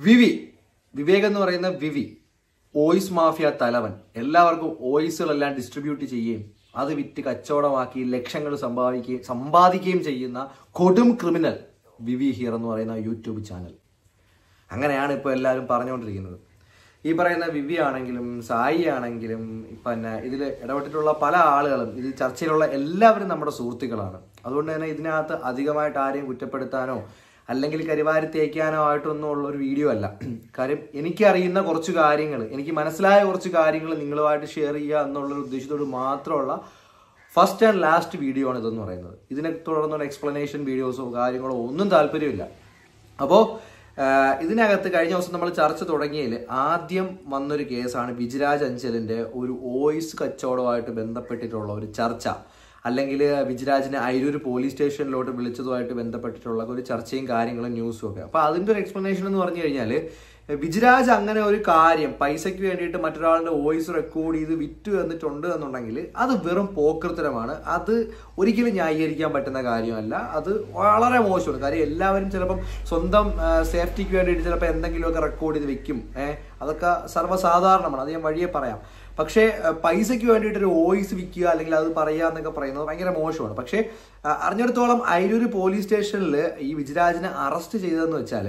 വിവി വിവേക് എന്ന് പറയുന്ന വിവി voice mafia തലവൻ എല്ലാവർക്കും വോയിസുകളെല്ലാം ഡിസ്ട്രിബ്യൂട്ട് ചെയ്യുകയും അത് വിറ്റ് കച്ചവടമാക്കി ലക്ഷങ്ങൾ സമ്പാദിക്കുകയും ചെയ്യുന്ന കൊടും ക്രിമിനൽ വിവി ഹിയർ എന്ന് പറയുന്ന യൂട്യൂബ് ചാനൽ. അങ്ങനെയാണ് ഇപ്പോൾ എല്ലാവരും പറഞ്ഞുകൊണ്ടിരിക്കുന്നത്. ഈ പറയുന്ന വിവി ആണെങ്കിലും സായി ആണെങ്കിലും പിന്നെ ഇതിൽ ഇടപെട്ടിട്ടുള്ള പല ആളുകളും ഇത് ചർച്ചയിലുള്ള എല്ലാവരും നമ്മുടെ സുഹൃത്തുക്കളാണ്. അതുകൊണ്ട് തന്നെ ഇതിനകത്ത് അധികമായിട്ട് ആരെയും കുറ്റപ്പെടുത്താനോ അല്ലെങ്കിൽ കരിവാരി തേക്കാനോ ആയിട്ടൊന്നും ഉള്ളൊരു വീഡിയോ അല്ല. കാര്യം എനിക്കറിയുന്ന കുറച്ച് കാര്യങ്ങൾ, എനിക്ക് മനസ്സിലായ കുറച്ച് കാര്യങ്ങൾ നിങ്ങളുമായിട്ട് ഷെയർ ചെയ്യുക എന്നുള്ളൊരു ഉദ്ദേശത്തോട് മാത്രമുള്ള ഫസ്റ്റ് ആൻഡ് ലാസ്റ്റ് വീഡിയോ ആണ് ഇതെന്ന് പറയുന്നത്. ഇതിനെ തുടർന്നുള്ള എക്സ്പ്ലനേഷൻ വീഡിയോസോ കാര്യങ്ങളോ ഒന്നും താല്പര്യമില്ല. അപ്പോൾ ഇതിനകത്ത് കഴിഞ്ഞ ദിവസം നമ്മൾ ചർച്ച തുടങ്ങിയതിൽ ആദ്യം വന്നൊരു കേസാണ് വിജിരാജ് അഞ്ചലിൻ്റെ ഒരു വോയിസ് കച്ചവടമായിട്ട് ബന്ധപ്പെട്ടിട്ടുള്ള ഒരു ചർച്ച, അല്ലെങ്കിൽ വിജിരാജിനെ അയിരൂർ പോലീസ് സ്റ്റേഷനിലോട്ട് വിളിച്ചതുമായിട്ട് ബന്ധപ്പെട്ടിട്ടുള്ള ഒരു ചർച്ചയും കാര്യങ്ങളും ന്യൂസും ഒക്കെ. അപ്പോൾ അതിൻ്റെ ഒരു എക്സ്പ്ലനേഷൻ എന്ന് പറഞ്ഞു കഴിഞ്ഞാൽ വിജിരാജ് അങ്ങനെ ഒരു കാര്യം പൈസയ്ക്ക് വേണ്ടിയിട്ട് മറ്റൊരാളുടെ വോയിസ് റെക്കോർഡ് ചെയ്ത് വിറ്റ് തന്നിട്ടുണ്ട് എന്നുണ്ടെങ്കിൽ അത് വെറും പോക്കൃത്തരമാണ്. അത് ഒരിക്കലും ന്യായീകരിക്കാൻ പറ്റുന്ന കാര്യമല്ല. അത് വളരെ മോശമാണ്. കാര്യം എല്ലാവരും ചിലപ്പം സ്വന്തം സേഫ്റ്റിക്ക് വേണ്ടിയിട്ട് ചിലപ്പോൾ എന്തെങ്കിലുമൊക്കെ റെക്കോർഡ് ചെയ്ത് വെക്കും. അതൊക്കെ സർവ്വസാധാരണമാണ്. അത് ഞാൻ വഴിയെ പറയാം. പക്ഷേ പൈസയ്ക്ക് വേണ്ടിയിട്ടൊരു വോയിസ് വിൽക്കുക അല്ലെങ്കിൽ അത് പറയുക എന്നൊക്കെ പറയുന്നത് ഭയങ്കര മോശമാണ്. പക്ഷേ അറിഞ്ഞിടത്തോളം അയിരൂർ പോലീസ് സ്റ്റേഷനിൽ ഈ വിജിരാജിനെ അറസ്റ്റ് ചെയ്തതെന്ന് വെച്ചാൽ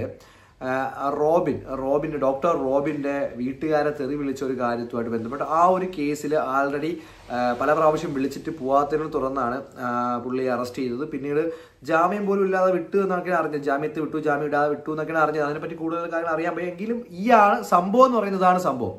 ഡോക്ടർ റോബിൻ്റെ വീട്ടുകാരെ തെറി വിളിച്ച ഒരു കാര്യത്തുമായിട്ട് ബന്ധപ്പെട്ട് ആ ഒരു കേസിൽ ആൾറെഡി പല പ്രാവശ്യം വിളിച്ചിട്ട് പോവാത്തതിനെ തുടർന്നാണ് പുള്ളിയെ അറസ്റ്റ് ചെയ്തത്. പിന്നീട് ജാമ്യം പോലും ഇല്ലാതെ വിട്ടു എന്നൊക്കെയാണ് അറിഞ്ഞത്. ജാമ്യത്തിൽ വിട്ടു, ജാമ്യം ഇടാതെ വിട്ടു എന്നൊക്കെയാണ് അറിഞ്ഞത്. അതിനെപ്പറ്റി കൂടുതൽ കാര്യങ്ങൾ അറിയാൻ പോയി. എങ്കിലും ഈ സംഭവം എന്ന് പറയുന്നതാണ് സംഭവം.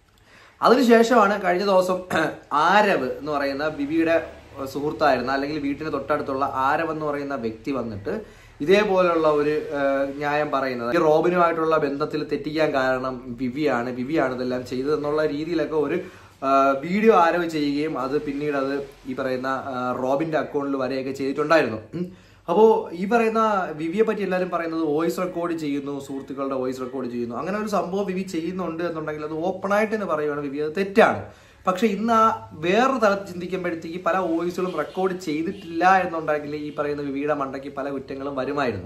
അതിനുശേഷമാണ് കഴിഞ്ഞ ദിവസം ആരവ് എന്ന് പറയുന്ന വിവിയുടെ സുഹൃത്തായിരുന്ന അല്ലെങ്കിൽ വീട്ടിന് തൊട്ടടുത്തുള്ള ആരവ് എന്ന് പറയുന്ന വ്യക്തി വന്നിട്ട് ഇതേപോലുള്ള ഒരു ന്യായം പറയുന്നത്. റോബിനുമായിട്ടുള്ള ബന്ധത്തിൽ തെറ്റിക്കാൻ കാരണം വിവിയാണ് ഇതെല്ലാം ചെയ്തതെന്നുള്ള രീതിയിലൊക്കെ ഒരു വീഡിയോ ആരവ് ചെയ്യുകയും അത് പിന്നീട് അത് ഈ പറയുന്ന റോബിന്റെ അക്കൗണ്ടിൽ വരെയൊക്കെ ചെയ്തിട്ടുണ്ടായിരുന്നു. അപ്പോൾ ഈ പറയുന്ന വിവിയെ പറ്റി എല്ലാവരും പറയുന്നത് വോയിസ് റെക്കോർഡ് ചെയ്യുന്നു, സുഹൃത്തുക്കളുടെ വോയിസ് റെക്കോർഡ് ചെയ്യുന്നു. അങ്ങനെ ഒരു സംഭവം വിവി ചെയ്യുന്നുണ്ട് എന്നുണ്ടെങ്കിൽ അത് ഓപ്പണായിട്ട് തന്നെ പറയുകയാണ് വിവി അത് തെറ്റാണ്. പക്ഷെ ഇന്ന് ആ വേറൊരു തലത്തിൽ ചിന്തിക്കുമ്പോഴത്തേക്ക് പല വോയിസുകളും റെക്കോർഡ് ചെയ്തിട്ടില്ല എന്നുണ്ടെങ്കിൽ ഈ പറയുന്ന വിവിയുടെ മണ്ടയ്ക്ക് പല കുറ്റങ്ങളും വരുമായിരുന്നു.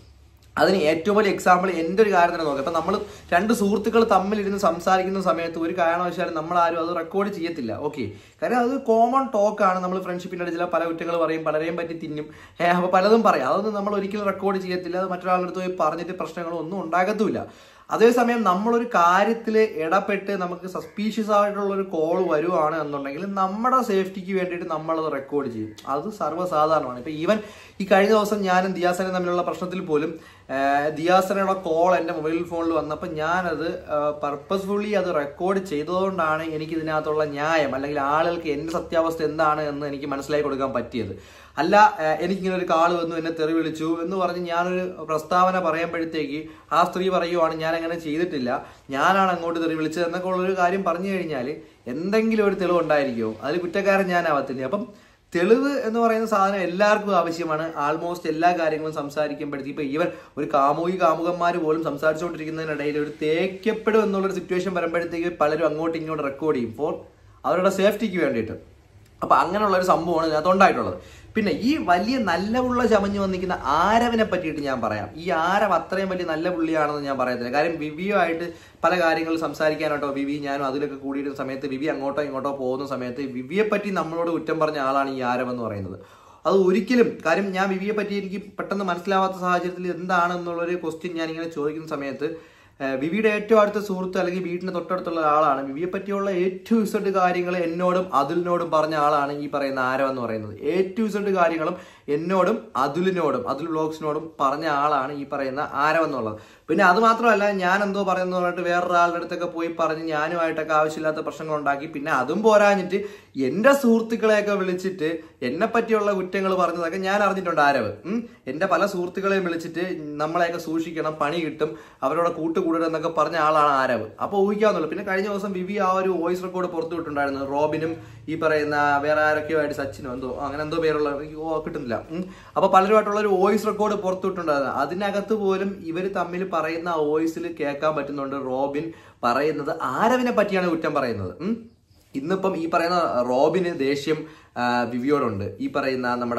അതിന് ഏറ്റവും വലിയ എക്സാമ്പിൾ എൻ്റെ ഒരു കാര്യം തന്നെ നോക്കാം. ഇപ്പം നമ്മൾ രണ്ട് സുഹൃത്തുക്കൾ തമ്മിലിരുന്ന് സംസാരിക്കുന്ന സമയത്ത് ഒരു കാരണവശാലും നമ്മൾ ആരും അത് റെക്കോർഡ് ചെയ്യത്തില്ല. ഓക്കെ, കാര്യം അത് കോമൺ ടോക്കാണ്. നമ്മൾ ഫ്രണ്ട്ഷിപ്പിൻ്റെ ഇടയിൽ പല കുറ്റങ്ങൾ പറയും, പലരെയും പറ്റി തിന്നും, അപ്പോൾ പലതും പറയും. അതൊന്നും നമ്മൾ ഒരിക്കലും റെക്കോർഡ് ചെയ്യത്തില്ല. അത് മറ്റൊരാളുടെ അടുത്ത് പോയി പറഞ്ഞിട്ട് പ്രശ്നങ്ങളോ ഒന്നും ഉണ്ടാകത്തുമില്ല. അതേസമയം നമ്മളൊരു കാര്യത്തിൽ ഇടപെട്ട് നമുക്ക് സസ്പീഷ്യസ് ആയിട്ടുള്ളൊരു കോൾ വരുവാണ് എന്നുണ്ടെങ്കിൽ നമ്മുടെ സേഫ്റ്റിക്ക് വേണ്ടിയിട്ട് നമ്മളത് റെക്കോർഡ് ചെയ്യും. അത് സർവ്വസാധാരണമാണ്. ഇപ്പം ഈവൻ ഈ കഴിഞ്ഞ ദിവസം ഞാനും ദിയാസനും തമ്മിലുള്ള പ്രശ്നത്തിൽ പോലും ദിയാസനുള്ള കോൾ എൻ്റെ മൊബൈൽ ഫോണിൽ വന്നപ്പോൾ ഞാനത് പർപ്പസ്ഫുള്ളി അത് റെക്കോർഡ് ചെയ്തതുകൊണ്ടാണ് എനിക്ക് ഇതിനകത്തുള്ള ന്യായം അല്ലെങ്കിൽ ആളുകൾക്ക് എൻ്റെ സത്യാവസ്ഥ എന്താണ് എന്ന് എനിക്ക് മനസ്സിലാക്കി കൊടുക്കാൻ പറ്റിയത്. അല്ല എനിക്കിങ്ങനെ ഒരു കാൾ വന്നു, എന്നെ തെറി വിളിച്ചു എന്ന് പറഞ്ഞ് ഞാനൊരു പ്രസ്താവന പറയുമ്പോഴത്തേക്ക് ആ സ്ത്രീ പറയുവാണ് ഞാൻ അങ്ങനെ ചെയ്തിട്ടില്ല, ഞാനാണ് അങ്ങോട്ട് തെറി വിളിച്ചത് എന്നൊക്കെ ഉള്ളൊരു കാര്യം പറഞ്ഞു കഴിഞ്ഞാൽ എന്തെങ്കിലും ഒരു തെളിവ് ഉണ്ടായിരിക്കുമോ? അതിൽ കുറ്റക്കാരൻ ഞാനാവത്തില്ല. അപ്പം തെളിവ് എന്ന് പറയുന്ന സാധനം എല്ലാവർക്കും ആവശ്യമാണ്. ആൾമോസ്റ്റ് എല്ലാ കാര്യങ്ങളും സംസാരിക്കുമ്പോഴത്തേക്ക് ഇപ്പം ഈവൻ ഒരു കാമുകന്മാർ പോലും സംസാരിച്ചുകൊണ്ടിരിക്കുന്നതിനിടയിൽ ഒരു തേക്കപ്പെടും എന്നുള്ളൊരു സിറ്റുവേഷൻ വരുമ്പോഴത്തേക്ക് പലരും അങ്ങോട്ടും ഇങ്ങോട്ട് റെക്കോർഡ് ചെയ്യും ഫോർ അവരുടെ സേഫ്റ്റിക്ക് വേണ്ടിയിട്ട്. അപ്പം അങ്ങനെയുള്ളൊരു സംഭവമാണ് ഇതിനകത്ത് ഉണ്ടായിട്ടുള്ളത്. പിന്നെ ഈ വലിയ നല്ല പുള്ള ചമഞ്ഞു വന്നിരിക്കുന്ന ആരവിനെ പറ്റിയിട്ട് ഞാൻ പറയാം. ഈ ആരവ് അത്രയും വലിയ നല്ല പുള്ളിയാണെന്ന് ഞാൻ പറയത്തില്ല. കാര്യം വിവിയുമായിട്ട് പല കാര്യങ്ങളും സംസാരിക്കാനായിട്ടോ വിവി ഞാനും അതിലൊക്കെ കൂടിയിരുന്ന സമയത്ത് വിവി അങ്ങോട്ടോ ഇങ്ങോട്ടോ പോകുന്ന സമയത്ത് വിവിയെ പറ്റി നമ്മളോട് കുറ്റം പറഞ്ഞ ആളാണ് ഈ ആരവ് എന്ന് പറയുന്നത്. അത് ഒരിക്കലും കാര്യം ഞാൻ വിവിയെ പറ്റി എനിക്ക് പെട്ടെന്ന് മനസ്സിലാവാത്ത സാഹചര്യത്തിൽ എന്താണെന്നുള്ളൊരു ക്വസ്റ്റ്യൻ ഞാനിങ്ങനെ ചോദിക്കുന്ന സമയത്ത് വിവിയുടെ ഏറ്റവും അടുത്ത സുഹൃത്ത് അല്ലെങ്കിൽ വീട്ടിന് തൊട്ടടുത്തുള്ള ആളാണ്. വിവിയെ പറ്റിയുള്ള ഏറ്റവും ഇസഡ് കാര്യങ്ങൾ എന്നോടും അതുലിനോടും പറഞ്ഞ ആളാണ് ഈ പറയുന്ന ആരവ് എന്ന് പറയുന്നത്. ഏറ്റവും ഇസഡ് കാര്യങ്ങളും എന്നോടും അതുൽ വ്ലോഗ്സിനോടും പറഞ്ഞ ആളാണ് ഈ പറയുന്ന ആരവ് എന്നുള്ളത്. പിന്നെ അത് മാത്രമല്ല ഞാൻ എന്തോ പറയുന്നത് പറഞ്ഞിട്ട് വേറൊരാളുടെ അടുത്തൊക്കെ പോയി പറഞ്ഞ് ഞാനുമായിട്ടൊക്കെ ആവശ്യമില്ലാത്ത പ്രശ്നങ്ങൾ ഉണ്ടാക്കി. പിന്നെ അതും പോരാഞ്ഞിട്ട് എൻ്റെ സുഹൃത്തുക്കളെയൊക്കെ വിളിച്ചിട്ട് എന്നെ പറ്റിയുള്ള കുറ്റങ്ങൾ പറഞ്ഞതൊക്കെ ഞാൻ അറിഞ്ഞിട്ടുണ്ട് ആരവ്. എൻ്റെ പല സുഹൃത്തുക്കളെയും വിളിച്ചിട്ട് നമ്മളെയൊക്കെ സൂക്ഷിക്കണം, പണി കിട്ടും, അവരോട് കൂട്ടുകൂടണം എന്നൊക്കെ പറഞ്ഞ ആളാണ് ആരവ്. അപ്പോൾ ഊഹിക്കാവുന്നുള്ളൂ. പിന്നെ കഴിഞ്ഞ ദിവസം വിവി ആ ഒരു വോയിസ് റെക്കോർഡ് പുറത്തു വിട്ടുണ്ടായിരുന്നു. റോബിനും ഈ പറയുന്ന വേറെ ആരൊക്കെയോ ആയിട്ട് സച്ചിനോ അങ്ങനെ എന്തോ പേരുള്ള കിട്ടുന്നില്ല. അപ്പോൾ പലരുമായിട്ടുള്ള ഒരു വോയിസ് റെക്കോർഡ് പുറത്തു വിട്ടുണ്ടായിരുന്നു. അതിനകത്ത് പോലും ഇവർ തമ്മിൽ പറയുന്ന ആ വോയിസിൽ കേൾക്കാൻ പറ്റുന്നുണ്ട് റോബിൻ പറയുന്നത് ആരവിനെ പറ്റിയാണ് കുറ്റം പറയുന്നത്. ഇന്നിപ്പം ഈ പറയുന്ന റോബിന് ദേഷ്യം വിവിയോടുണ്ട്. ഈ പറയുന്ന നമ്മുടെ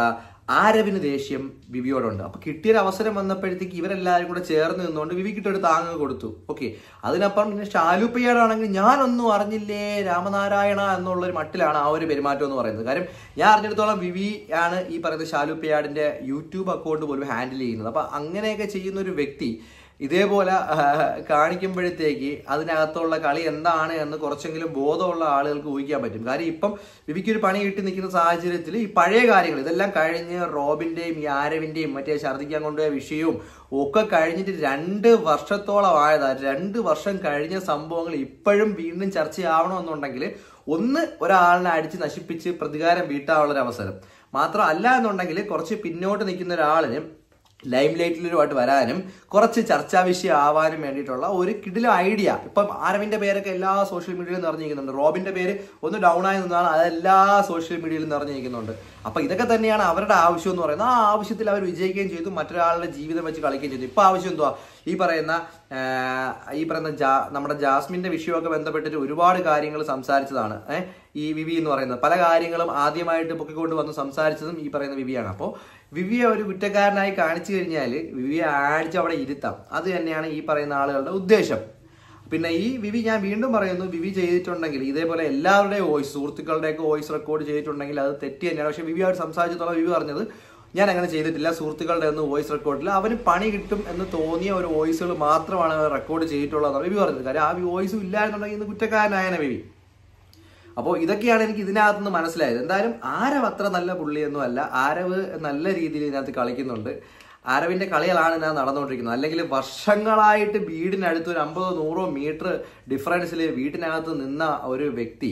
ആരവിന് ദേഷ്യം വിവിയോടുണ്ട്. അപ്പൊ കിട്ടിയൊരു അവസരം വന്നപ്പോഴത്തേക്ക് ഇവരെല്ലാവരും കൂടെ ചേർന്ന് നിന്നുകൊണ്ട് വിവിക്കിട്ടൊരു താങ്ങ് കൊടുത്തു. ഓക്കെ, അതിനപ്പുറം പിന്നെ ഷാലൂപ്പയ്യാടാണെങ്കിൽ ഞാനൊന്നും അറിഞ്ഞില്ലേ രാമനാരായണ എന്നുള്ളൊരു മട്ടിലാണ് ആ ഒരു പെരുമാറ്റം എന്ന് പറയുന്നത്. കാര്യം ഞാൻ അറിഞ്ഞിടത്തോളം വിവി ആണ് ഈ പറയുന്ന ഷാലൂപ്പയ്യാടിന്റെ യൂട്യൂബ് അക്കൗണ്ട് പോലും ഹാൻഡിൽ ചെയ്യുന്നത്. അപ്പൊ അങ്ങനെയൊക്കെ ചെയ്യുന്ന ഒരു വ്യക്തി ഇതേപോലെ കാണിക്കുമ്പോഴത്തേക്ക് അതിനകത്തുള്ള കളി എന്താണ് എന്ന് കുറച്ചെങ്കിലും ബോധമുള്ള ആളുകൾക്ക് ഊഹിക്കാൻ പറ്റും. കാര്യം ഇപ്പം വിവിക്കൊരു പണി കിട്ടി നിൽക്കുന്ന സാഹചര്യത്തിൽ ഈ പഴയ കാര്യങ്ങൾ ഇതെല്ലാം കഴിഞ്ഞ് റോബിന്റെയും ഈ ആരവിന്റെയും മറ്റേ ഛർദ്ദിക്കാൻ കൊണ്ടുപോയ വിഷയവും ഒക്കെ കഴിഞ്ഞിട്ട് 2 വർഷത്തോളം ആയതാ. 2 വർഷം കഴിഞ്ഞ സംഭവങ്ങൾ ഇപ്പോഴും വീണ്ടും ചർച്ചയാവണമെന്നുണ്ടെങ്കിൽ ഒന്ന് ഒരാളിനെ അടിച്ച് നശിപ്പിച്ച് പ്രതികാരം വീട്ടാനുള്ളൊരു അവസരം മാത്രമല്ല എന്നുണ്ടെങ്കിൽ കുറച്ച് പിന്നോട്ട് നിൽക്കുന്ന ഒരാളിന് ലൈം ലൈറ്റിലുമായിട്ട് വരാനും കുറച്ച് ചർച്ചാ വിഷയം ആവാനും വേണ്ടിയിട്ടുള്ള ഒരു കിടിലം ഐഡിയ. ഇപ്പം ആരവിന്റെ പേരൊക്കെ എല്ലാ സോഷ്യൽ മീഡിയയിലും നിറഞ്ഞിരിക്കുന്നുണ്ട്. റോബിന്റെ പേര് ഒന്ന് ഡൗൺ ആയി നിന്നാണ് അതെല്ലാ സോഷ്യൽ മീഡിയയിലും നിറഞ്ഞിരിക്കുന്നുണ്ട്. അപ്പൊ ഇതൊക്കെ തന്നെയാണ് അവരുടെ ആവശ്യം എന്ന് പറയുന്നത്. ആ ആവശ്യത്തിൽ അവർ വിജയിക്കുകയും ചെയ്തു, മറ്റൊരാളുടെ ജീവിതം വെച്ച് കളിക്കുകയും ചെയ്തു. ഇപ്പൊ ആവശ്യം എന്തുവാ? ഈ പറയുന്ന നമ്മുടെ ജാസ്മിന്റെ വിഷയമൊക്കെ ബന്ധപ്പെട്ടിട്ട് ഒരുപാട് കാര്യങ്ങൾ സംസാരിച്ചതാണ് ഈ വിവി എന്ന് പറയുന്നത്. പല കാര്യങ്ങളും ആദ്യമായിട്ട് പൊക്കിക്കൊണ്ട് വന്ന് സംസാരിച്ചതും ഈ പറയുന്ന വിവിയാണ്. അപ്പോൾ വിവിയെ ഒരു കുറ്റക്കാരനായി കാണിച്ചു കഴിഞ്ഞാൽ വിവിയെ അടിച്ച് അവിടെ ഇരുത്താം. അത് തന്നെയാണ് ഈ പറയുന്ന ആളുകളുടെ ഉദ്ദേശം. പിന്നെ ഈ വിവി, ഞാൻ വീണ്ടും പറയുന്നു, വിവി ചെയ്തിട്ടുണ്ടെങ്കിൽ ഇതേപോലെ എല്ലാവരുടെയും വോയിസ്, സുഹൃത്തുക്കളുടെയൊക്കെ വോയിസ് റെക്കോർഡ് ചെയ്തിട്ടുണ്ടെങ്കിൽ അത് തെറ്റ് തന്നെയാണ്. പക്ഷെ വിവിയോട് സംസാരിച്ചിട്ടുള്ള വിവി പറഞ്ഞത് ഞാൻ അങ്ങനെ ചെയ്തിട്ടില്ല, സുഹൃത്തുക്കളുടെ ഒന്നും വോയിസ് റെക്കോർഡില്ല, അവന് പണി കിട്ടും എന്ന് തോന്നിയ ഒരു വോയിസുകൾ മാത്രമാണ് റെക്കോർഡ് ചെയ്തിട്ടുള്ളതെന്നാണ് വിവി പറഞ്ഞത്. കാര്യം ആ വോയിസും ഇല്ലായിരുന്നുണ്ടെങ്കിൽ ഇന്ന് കുറ്റക്കാരനായനെ വിവി. അപ്പോൾ ഇതൊക്കെയാണ് എനിക്ക് ഇതിനകത്തുനിന്ന് മനസ്സിലായത്. എന്തായാലും ആരവ് അത്ര നല്ല പുള്ളിയൊന്നും അല്ല. ആരവ് നല്ല രീതിയിൽ ഇതിനകത്ത് കളിക്കുന്നുണ്ട്. ആരവിന്റെ കളികളാണ് ഇതിനകത്ത് നടന്നുകൊണ്ടിരിക്കുന്നത്. അല്ലെങ്കിൽ വർഷങ്ങളായിട്ട് വീടിനടുത്ത് ഒരു 50-100 മീറ്റർ ഡിഫറൻസിൽ വീട്ടിനകത്ത് നിന്ന ഒരു വ്യക്തി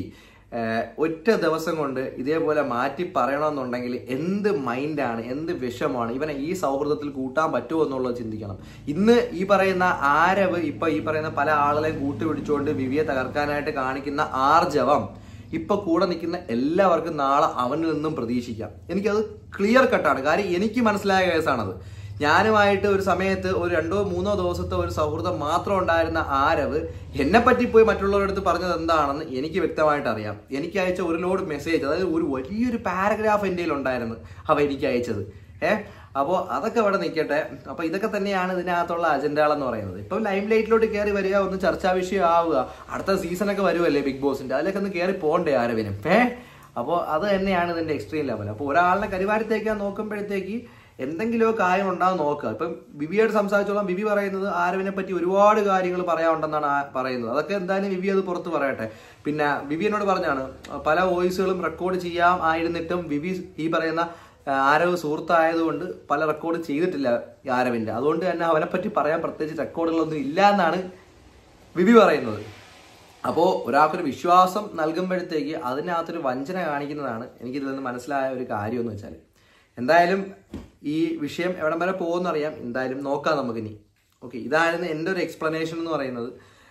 ഒറ്റ ദിവസം കൊണ്ട് ഇതേപോലെ മാറ്റി പറയണമെന്നുണ്ടെങ്കിൽ എന്ത് മൈൻഡാണ്, എന്ത് വിഷമാണ് ഇവനെ ഈ സൗഹൃദത്തിൽ കൂട്ടാൻ പറ്റുമോ എന്നുള്ളത് ചിന്തിക്കണം. ഇന്ന് ഈ പറയുന്ന ആരവ് ഇപ്പൊ ഈ പറയുന്ന പല ആളുകളെയും കൂട്ടുപിടിച്ചുകൊണ്ട് വിവിയെ തകർക്കാനായിട്ട് കാണിക്കുന്ന ആർജവം ഇപ്പൊ കൂടെ നിൽക്കുന്ന എല്ലാവർക്കും നാളെ അവനിൽ നിന്നും പ്രതീക്ഷിക്കാം. എനിക്കത് ക്ലിയർ കട്ടാണ്. കാര്യം എനിക്ക് മനസ്സിലായ കേസാണത്. ഞാനുമായിട്ട് ഒരു സമയത്ത് ഒരു 2-3 ദിവസത്തെ ഒരു സൗഹൃദം മാത്രം ഉണ്ടായിരുന്ന ആരവ് എന്നെ പറ്റി പോയി മറ്റുള്ളവരുടെ അടുത്ത് പറഞ്ഞത് എന്താണെന്ന് എനിക്ക് വ്യക്തമായിട്ട് അറിയാം. എനിക്ക് അയച്ച ഒരു ലോഡ് മെസ്സേജ്, അതായത് ഒരു വലിയൊരു പാരഗ്രാഫ് എൻ്റെ ഉണ്ടായിരുന്നു അവ എനിക്ക് അയച്ചത്. അപ്പോൾ അതൊക്കെ ഇവിടെ നിൽക്കട്ടെ. അപ്പോൾ ഇതൊക്കെ തന്നെയാണ് ഇതിനകത്തുള്ള അജണ്ടകളെന്ന് പറയുന്നത്. ഇപ്പം ലൈം ലൈറ്റിലോട്ട് കയറി വരിക, ഒന്ന് ചർച്ചാ വിഷയം ആവുക, അടുത്ത സീസണൊക്കെ വരുമല്ലേ ബിഗ് ബോസിന്റെ, അതിലൊക്കെ ഒന്ന് കയറി പോകണ്ടേ ആരവിനും. അപ്പോൾ അത് തന്നെയാണ് ഇതിന്റെ എക്സ്ട്രീം ലെവൽ. അപ്പോൾ ഒരാളിനെ കരിവാരത്തേക്കാൻ നോക്കുമ്പോഴത്തേക്ക് എന്തെങ്കിലുമൊക്കെ കാര്യം ഉണ്ടാകും നോക്കുക. ഇപ്പം വിവിയോട് സംസാരിച്ചോളാം. വിവി പറയുന്നത് ആരവിനെ പറ്റി ഒരുപാട് കാര്യങ്ങൾ പറയാനുണ്ടെന്നാണ് പറയുന്നത്. അതൊക്കെ എന്തായാലും വിവി അത് പുറത്ത് പറയട്ടെ. പിന്നെ വിവി എന്നോട് പറഞ്ഞാണ് പല വോയിസുകളും റെക്കോർഡ് ചെയ്യാം ആയിരുന്നിട്ടും വിവി ഈ പറയുന്ന ആരവ് സുഹൃത്തായതുകൊണ്ട് പല റെക്കോർഡ് ചെയ്തിട്ടില്ല ആരവിന്റെ. അതുകൊണ്ട് തന്നെ അവനെപ്പറ്റി പറയാൻ പ്രത്യേകിച്ച് റെക്കോർഡുകളൊന്നും ഇല്ല എന്നാണ് വിവി പറയുന്നത്. അപ്പോൾ ഒരാൾക്കൊരു വിശ്വാസം നൽകുമ്പോഴത്തേക്ക് അതിനകത്തൊരു വഞ്ചന കാണിക്കുന്നതാണ് എനിക്കിതിൽ നിന്ന് മനസ്സിലായ ഒരു കാര്യം എന്ന് വെച്ചാൽ. എന്തായാലും ഈ വിഷയം എവിടം വരെ പോകുമെന്നറിയാം. എന്തായാലും നോക്കാം നമുക്കിനി. ഓക്കെ, ഇതായിരുന്നു എൻ്റെ ഒരു എക്സ്പ്ലനേഷൻ എന്ന് പറയുന്നത്.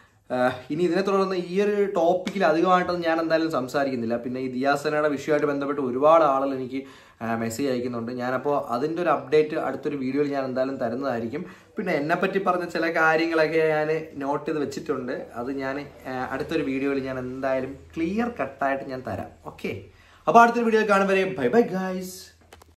ഇനി ഇതിനെ തുടർന്ന് ഈ ഒരു ടോപ്പിക്കിൽ അധികമായിട്ടൊന്നും ഞാൻ എന്തായാലും സംസാരിക്കുന്നില്ല. പിന്നെ ഈ ദിയാസനയുടെ വിഷയമായിട്ട് ബന്ധപ്പെട്ട് ഒരുപാട് ആളുകൾ എനിക്ക് മെസ്സേജ് അയക്കുന്നുണ്ട്. ഞാനപ്പോൾ അതിൻ്റെ ഒരു അപ്ഡേറ്റ് അടുത്തൊരു വീഡിയോയിൽ ഞാൻ എന്തായാലും തരുന്നതായിരിക്കും. പിന്നെ എന്നെപ്പറ്റി പറഞ്ഞ ചില കാര്യങ്ങളൊക്കെ ഞാൻ നോട്ട് ചെയ്ത് വെച്ചിട്ടുണ്ട്. അത് ഞാൻ അടുത്തൊരു വീഡിയോയിൽ ഞാൻ എന്തായാലും ക്ലിയർ കട്ടായിട്ട് ഞാൻ തരാം. ഓക്കെ, അപ്പോൾ അടുത്തൊരു വീഡിയോയിൽ കാണുമ്പോൾ ബൈ ബൈ ഗൈസ്.